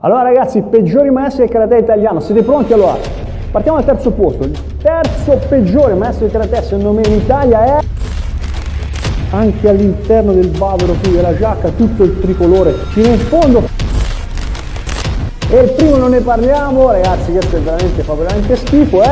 Allora ragazzi, i peggiori maestri del karate italiano, siete pronti? Allora, partiamo dal terzo posto. Il terzo peggiore maestro di karate secondo me in Italia è... Anche all'interno del bavero qui della giacca, tutto il tricolore fino in fondo. E il primo non ne parliamo, ragazzi, questo è veramente, fa veramente schifo,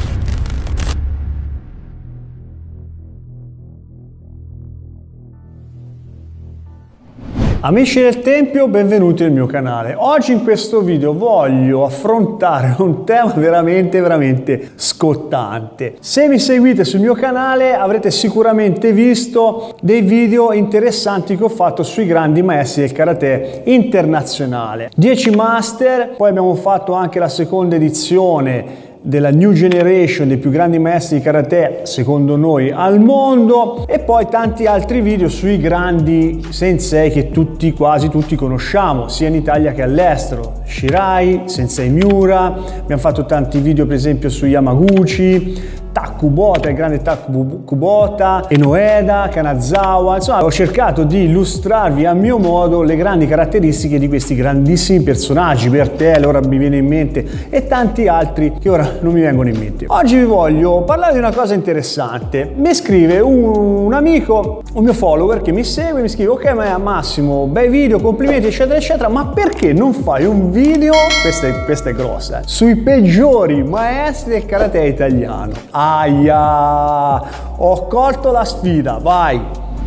Amici del Tempio, benvenuti nel mio canale. Oggi in questo video voglio affrontare un tema veramente scottante. Se mi seguite sul mio canale avrete sicuramente visto dei video interessanti che ho fatto sui grandi maestri del karate internazionale. 10 master, poi abbiamo fatto anche la seconda edizione della New Generation, dei più grandi maestri di karate secondo noi al mondo, e poi tanti altri video sui grandi sensei che quasi tutti conosciamo sia in Italia che all'estero: Shirai, Sensei Miura, abbiamo fatto tanti video per esempio su Yamaguchi, Takubota, il grande Takubota, Enoeda, Kanazawa. Insomma, ho cercato di illustrarvi a mio modo le grandi caratteristiche di questi grandissimi personaggi, Bertel, ora mi viene in mente, e tanti altri che ora non mi vengono in mente. Oggi vi voglio parlare di una cosa interessante. Mi scrive un amico, un mio follower che mi segue, mi scrive: ok, ma Massimo, bei video, complimenti eccetera eccetera, ma perché non fai un video, questa è grossa, sui peggiori maestri del karate italiano? Aia, ho colto la sfida, vai!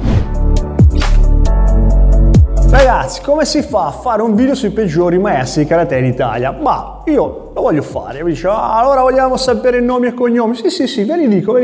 Ragazzi, come si fa a fare un video sui peggiori maestri di karate in Italia? Ma io lo voglio fare. Mi dice: allora vogliamo sapere nomi e cognomi? Sì, ve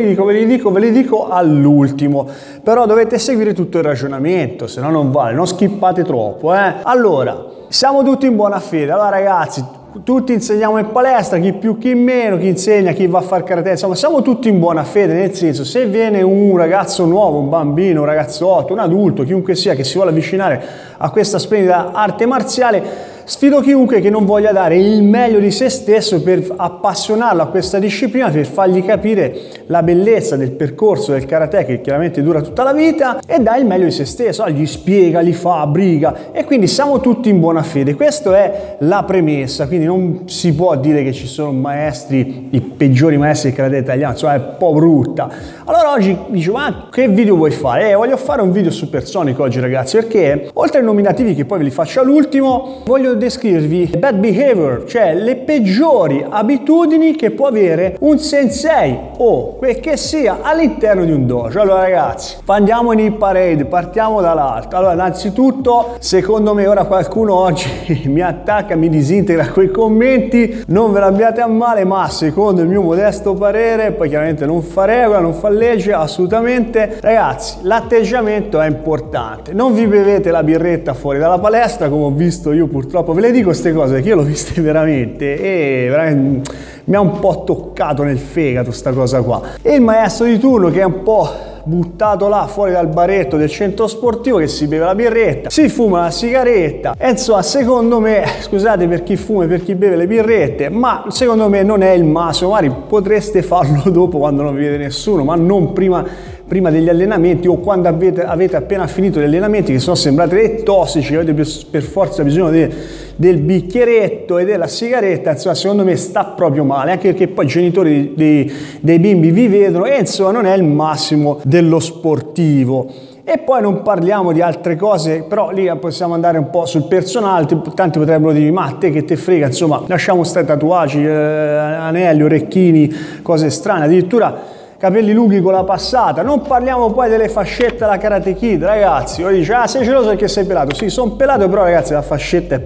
li dico all'ultimo. Però dovete seguire tutto il ragionamento, se no non vale, non skippate troppo, Allora, siamo tutti in buona fede. Allora ragazzi, tutti insegniamo in palestra, chi più chi meno, chi insegna, chi va a fare karate, insomma siamo tutti in buona fede, nel senso, se viene un ragazzo nuovo, un bambino, un ragazzotto, un adulto, chiunque sia che si vuole avvicinare a questa splendida arte marziale, sfido chiunque che non voglia dare il meglio di se stesso per appassionarlo a questa disciplina, per fargli capire la bellezza del percorso del karate, che chiaramente dura tutta la vita, e dà il meglio di se stesso, gli spiega, gli fa, briga, e quindi siamo tutti in buona fede. Questa è la premessa, quindi non si può dire che ci sono maestri, i peggiori maestri del karate italiano, insomma è un po' brutta. Allora oggi dico: ma che video vuoi fare? Voglio fare un video supersonico oggi ragazzi, perché oltre ai nominativi che poi ve li faccio all'ultimo, voglio descrivervi bad behavior, cioè le peggiori abitudini che può avere un sensei o quel che sia all'interno di un dojo. Allora ragazzi, andiamo in hit parade, partiamo dall'alto. Allora innanzitutto, secondo me, ora qualcuno oggi mi attacca, mi disintegra coi commenti, non ve l'abbiate a male, ma secondo il mio modesto parere, poi chiaramente non fa regola, non fa legge, assolutamente, ragazzi, l'atteggiamento è importante. Non vi bevete la birretta fuori dalla palestra, come ho visto io purtroppo. Ve le dico queste cose perché io l'ho viste veramente e veramente mi ha un po' toccato nel fegato sta cosa qua. E il maestro di turno, che è un po' buttato là fuori dal baretto del centro sportivo, che si beve la birretta, si fuma la sigaretta, e insomma secondo me, scusate per chi fuma e per chi beve le birrette, ma secondo me non è il massimo. Magari potreste farlo dopo, quando non vi vede nessuno, ma non prima degli allenamenti, o quando avete appena finito gli allenamenti, che sono sembrate dei tossici, avete per forza bisogno del bicchieretto e della sigaretta. Insomma secondo me sta proprio male, anche perché poi i genitori dei bimbi vi vedono e insomma non è il massimo dello sportivo. E poi non parliamo di altre cose, però lì possiamo andare un po' sul personale. Tanti potrebbero dire: ma a te che te frega, insomma lasciamo stare tatuaggi, anelli, orecchini, cose strane, addirittura capelli lunghi con la passata. Non parliamo poi delle fascette alla Karate Kid, ragazzi. Ora dice: ah, sei geloso perché sei pelato? Sì, sono pelato, però ragazzi la fascetta è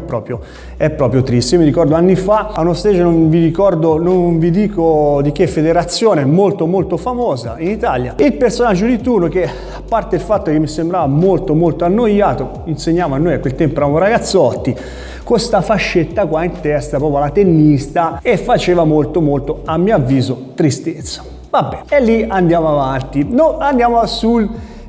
proprio triste. Io mi ricordo anni fa a uno stage, non vi dico di che federazione, molto famosa in Italia, il personaggio di turno, che a parte il fatto che mi sembrava molto annoiato, insegnava a noi, a quel tempo eravamo ragazzotti, con sta fascetta qua in testa, proprio la tennista, e faceva molto, a mio avviso, tristezza. Vabbè, e lì andiamo avanti. No, andiamo sul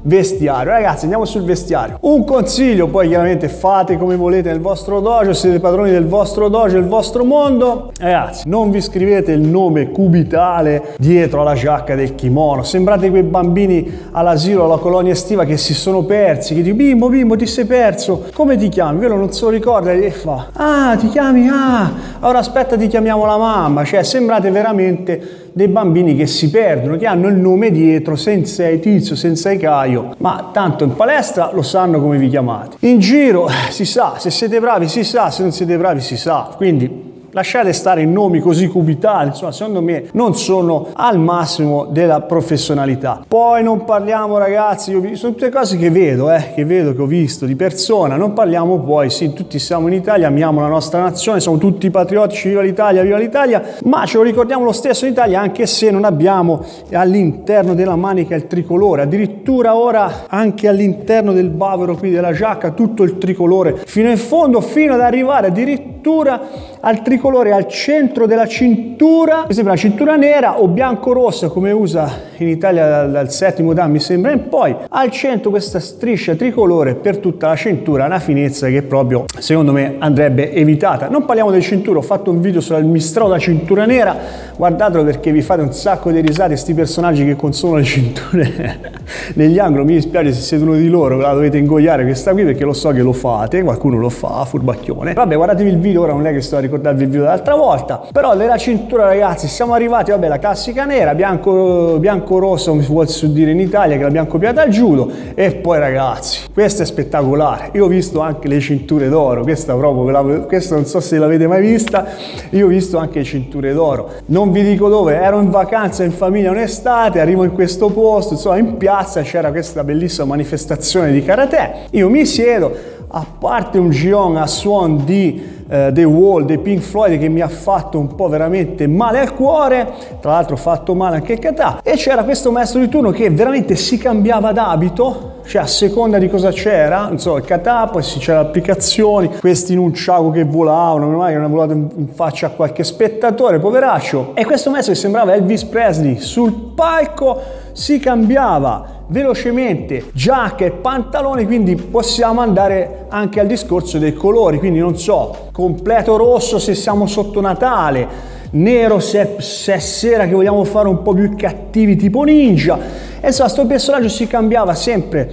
vestiario. Ragazzi, andiamo sul vestiario. Un consiglio, poi chiaramente fate come volete nel vostro dojo, siete padroni del vostro dojo, del vostro mondo. Ragazzi, non vi scrivete il nome cubitale dietro alla giacca del kimono, sembrate quei bambini all'asilo, alla colonia estiva che si sono persi, che dicono bimbo, bimbo, ti sei perso, come ti chiami? Quello non se lo ricorda e fa, ah, ti chiami, ah, allora aspetta, ti chiamiamo la mamma. Cioè sembrate veramente dei bambini che si perdono, che hanno il nome dietro, Sensei Tizio, Sensei Caio, ma tanto in palestra lo sanno come vi chiamate. In giro si sa, se siete bravi si sa, se non siete bravi si sa, quindi lasciate stare i nomi così cubitali, insomma, secondo me non sono al massimo della professionalità. Poi non parliamo, ragazzi, sono tutte cose che vedo, che ho visto di persona, non parliamo poi, sì, tutti siamo in Italia, amiamo la nostra nazione, siamo tutti patriottici, viva l'Italia, ma ce lo ricordiamo lo stesso in Italia, anche se non abbiamo all'interno della manica il tricolore, addirittura ora anche all'interno del bavero qui della giacca tutto il tricolore, fino in fondo, fino ad arrivare addirittura al tricolore al centro della cintura, mi sembra una cintura nera o bianco-rossa come usa in Italia dal settimo dan, mi sembra, e poi al centro questa striscia tricolore per tutta la cintura, una finezza che proprio secondo me andrebbe evitata. Non parliamo del cintura, ho fatto un video sul mistero della cintura nera, guardatelo perché vi fate un sacco di risate, sti personaggi che consumano le cinture negli angoli. Mi dispiace se siete uno di loro, ve la dovete ingoiare questa qui perché lo so che lo fate, qualcuno lo fa, furbacchione. Vabbè, guardatevi il video, ora non è che sto a ricordarvi il video dell'altra volta, però della cintura, ragazzi, siamo arrivati, vabbè, la classica nera, bianco-rosso, come si vuol dire in Italia, che la bianco piata al judo, e poi, ragazzi, questa è spettacolare. Io ho visto anche le cinture d'oro, questa proprio, questa non so se l'avete mai vista, io ho visto anche le cinture d'oro. Non vi dico dove, ero in vacanza in famiglia un'estate, arrivo in questo posto, insomma, in piazza c'era questa bellissima manifestazione di karate, io mi siedo, a parte un gion a suon di The Wall, dei Pink Floyd, che mi ha fatto un po' veramente male al cuore, tra l'altro fatto male anche il kata, e c'era questo maestro di turno che veramente si cambiava d'abito, cioè a seconda di cosa c'era, insomma il kata, poi c'era applicazioni, questi nunchaku che volavano, meno male che non hanno volato in faccia a qualche spettatore, poveraccio, e questo maestro che sembrava Elvis Presley sul palco si cambiava velocemente giacca e pantaloni, quindi possiamo andare anche al discorso dei colori, quindi non so, completo rosso se siamo sotto Natale, nero se è sera che vogliamo fare un po' più cattivi tipo ninja. E insomma, sto personaggio si cambiava sempre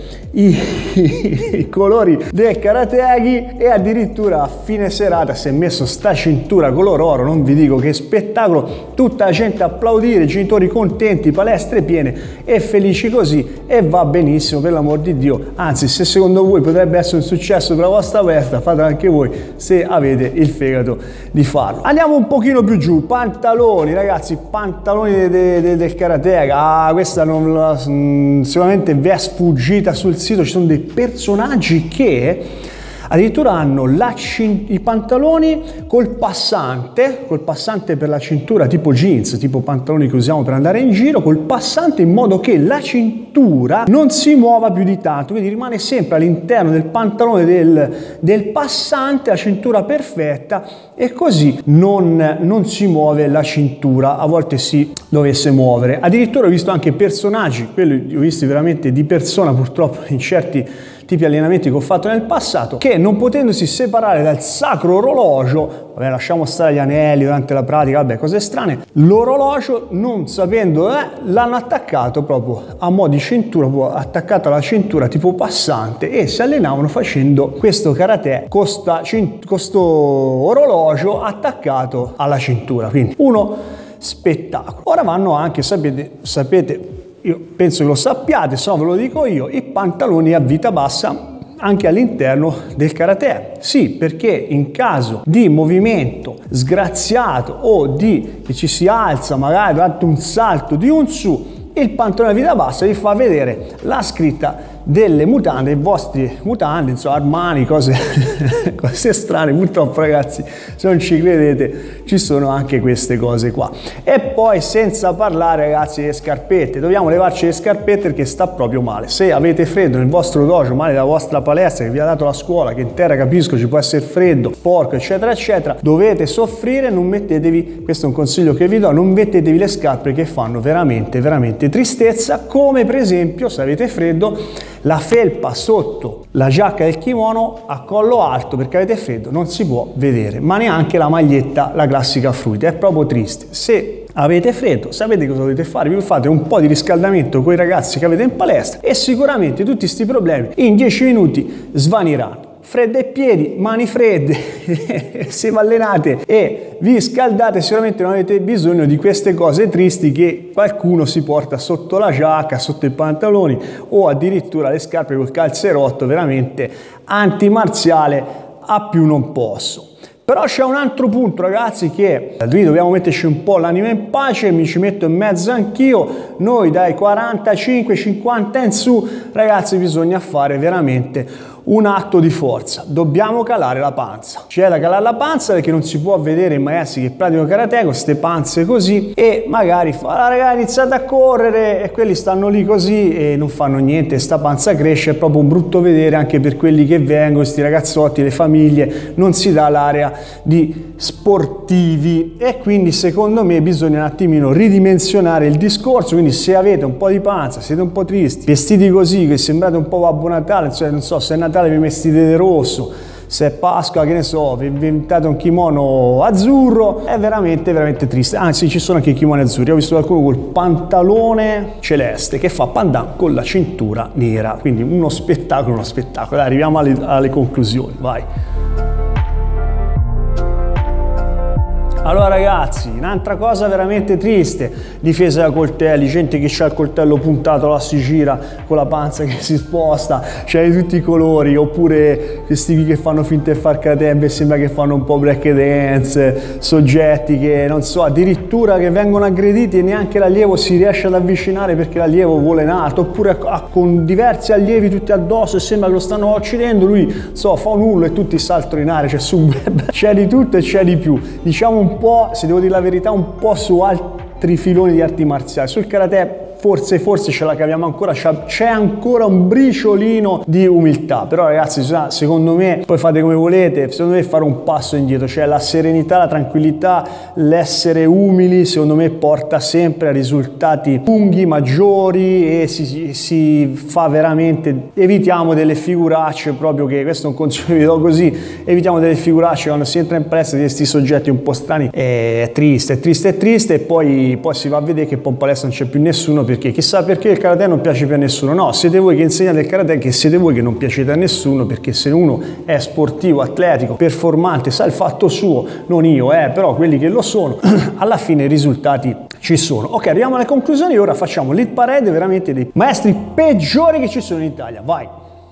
i colori del karategi, e addirittura a fine serata si è messo sta cintura color oro, non vi dico che spettacolo, tutta la gente a applaudire, i genitori contenti, palestre piene e felici così, e va benissimo, per l'amor di Dio. Anzi, se secondo voi potrebbe essere un successo per la vostra palestra, fatelo anche voi se avete il fegato di farlo. Andiamo un pochino più giù, pantaloni, ragazzi, pantaloni del karateka. Questa non la sicuramente vi è sfuggita sul sito, ci sono dei personaggi che addirittura hanno i pantaloni col passante per la cintura, tipo jeans, tipo pantaloni che usiamo per andare in giro, col passante, in modo che la cintura non si muova più di tanto, quindi rimane sempre all'interno del pantalone del passante, la cintura perfetta, e così non si muove la cintura, a volte si dovesse muovere. Addirittura ho visto anche personaggi, quelli li ho visti veramente di persona purtroppo in certi tipi di allenamenti che ho fatto nel passato, che non potendosi separare dal sacro orologio, vabbè, lasciamo stare gli anelli durante la pratica, vabbè, cose strane, l'orologio, non sapendo, l'hanno attaccato proprio a mo' di cintura, proprio attaccato alla cintura tipo passante, e si allenavano facendo questo karate con questo orologio attaccato alla cintura, quindi uno spettacolo. Ora vanno anche, sapete, io penso che lo sappiate, se no ve lo dico io, i pantaloni a vita bassa anche all'interno del karate. Sì, perché in caso di movimento sgraziato o che ci si alza magari durante un salto di un su, il pantalone a vita bassa vi fa vedere la scritta delle mutande, i vostri mutande, insomma Armani, cose strane. Purtroppo ragazzi, se non ci credete, ci sono anche queste cose qua. E poi senza parlare ragazzi delle scarpette, dobbiamo levarci le scarpette perché sta proprio male. Se avete freddo nel vostro dojo, male dalla vostra palestra che vi ha dato la scuola, che in terra capisco ci può essere freddo, porco eccetera eccetera, dovete soffrire, non mettetevi, questo è un consiglio che vi do, non mettetevi le scarpe che fanno veramente tristezza, come per esempio, se avete freddo, la felpa sotto la giacca del kimono a collo alto, perché avete freddo, non si può vedere, ma neanche la maglietta, la classica fluida, è proprio triste. Se avete freddo, sapete cosa dovete fare? Vi fate un po' di riscaldamento con i ragazzi che avete in palestra e sicuramente tutti questi problemi in 10 minuti svaniranno. Fredde ai piedi, mani fredde, se vi allenate e vi scaldate sicuramente non avete bisogno di queste cose tristi che qualcuno si porta sotto la giacca, sotto i pantaloni o addirittura le scarpe col calzerotto, veramente antimarziale a più non posso. Però c'è un altro punto ragazzi che lì dobbiamo metterci un po' l'anima in pace, mi ci metto in mezzo anch'io. Noi dai 45-50 in su ragazzi bisogna fare veramente un atto di forza, dobbiamo calare la panza. C'è da calare la panza perché non si può vedere i maestri che praticano karate con queste panze così e magari fa ragazzi iniziate a correre e quelli stanno lì così e non fanno niente, sta panza cresce, è proprio un brutto vedere anche per quelli che vengono, questi ragazzotti, le famiglie, non si dà l'area di sportivi e quindi secondo me bisogna un attimino ridimensionare il discorso. Quindi se avete un po' di panza, siete un po' tristi, vestiti così che sembrate un po' Babbo Natale, cioè non so se è Natale vi vestite di rosso, se è Pasqua che ne so vi inventate un kimono azzurro, è veramente triste. Anzi ci sono anche i kimoni azzurri, ho visto qualcuno col pantalone celeste che fa pandan con la cintura nera, quindi uno spettacolo. Dai, arriviamo alle conclusioni, vai. Allora ragazzi, un'altra cosa veramente triste, difesa da coltelli, gente che ha il coltello puntato, la si gira con la panza che si sposta, c'è di tutti i colori, oppure questi che fanno finta di far karate e sembra che fanno un po' break dance, soggetti che non so, addirittura che vengono aggrediti e neanche l'allievo si riesce ad avvicinare perché l'allievo vola in alto, oppure con diversi allievi tutti addosso e sembra che lo stanno uccidendo, lui so, fa un urlo e tutti saltano in aria, c'è su web, c'è di tutto e c'è di più. Diciamo un po', se devo dire la verità, un po' su altri filoni di arti marziali. Sul karate forse ce la caviamo ancora, c'è ancora un briciolino di umiltà, però ragazzi secondo me, poi fate come volete, secondo me fare un passo indietro, cioè la serenità, la tranquillità, l'essere umili secondo me porta sempre a risultati lunghi, maggiori e si fa veramente, evitiamo delle figuracce, proprio che questo è un consiglio che vi do così, evitiamo delle figuracce quando si entra in palestra di questi soggetti un po' strani, è triste e poi si va a vedere che poi in palestra non c'è più nessuno, perché chissà perché il karate non piace più a nessuno. No, siete voi che insegnate il karate, che siete voi che non piacete a nessuno, perché se uno è sportivo, atletico, performante, sa il fatto suo, non io, però quelli che lo sono, alla fine i risultati ci sono. Ok, arriviamo alle conclusioni, ora facciamo l'hit parade veramente dei maestri peggiori che ci sono in Italia, vai!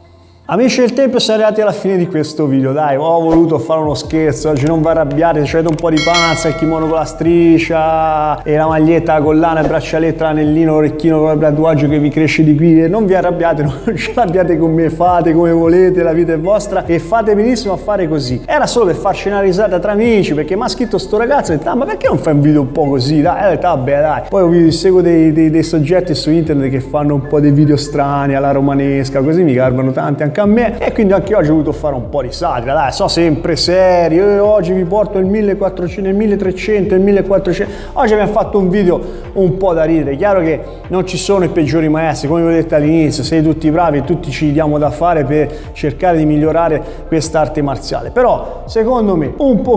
Amici del Tempio, siamo arrivati alla fine di questo video, dai, ho voluto fare uno scherzo, oggi non vi arrabbiate se avete un po' di panza, il kimono con la striscia e la maglietta, la collana, il braccialetto, l'anellino, l'orecchino con il tatuaggio che vi cresce di qui, non vi arrabbiate, non ce l'abbiate con me, fate come volete, la vita è vostra e fate benissimo a fare così. Era solo per farci una risata tra amici, perché mi ha scritto sto ragazzo e ho detto, ma perché non fai un video un po' così, dai, ho detto, vabbè dai, poi seguo dei soggetti su internet che fanno un po' dei video strani alla romanesca, così mi garbano tanti anche a me e quindi anche oggi ho voluto fare un po' di satira, dai, so sempre serio, oggi vi porto il 1400, il 1300, il 1400, oggi abbiamo fatto un video un po' da ridere. Chiaro che non ci sono i peggiori maestri, come vi ho detto all'inizio, siete tutti bravi e tutti ci diamo da fare per cercare di migliorare quest'arte marziale, però secondo me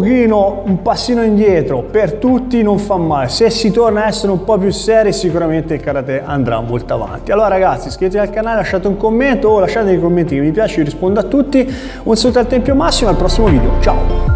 un passino indietro per tutti non fa male, se si torna a essere un po' più seri sicuramente il karate andrà molto avanti. Allora ragazzi, iscrivetevi al canale, lasciate un commento o lasciate nei commenti che vi piace, io rispondo a tutti. Un saluto al Tempio Massimo, al prossimo video, ciao!